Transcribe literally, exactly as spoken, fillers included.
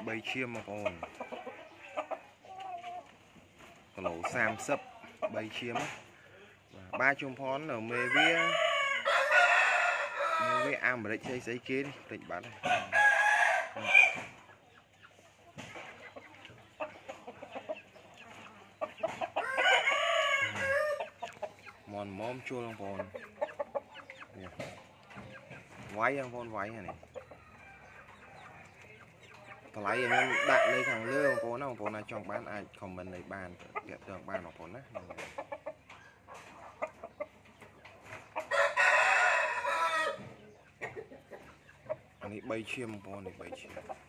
bay chiêm mà còn còn lẩu sam sấp bay chiêm á ba chum phón ở mê vía mê vía am ở đây chơi giấy kia đi định bán này mòn móm chua long phòn váy long phòn váy này lấy em đặt đây thằng lưa phố nào phố này trong bán ai comment này bàn đẹp tường bàn của phố này anh ấy bay chiêm phố này bay chiêm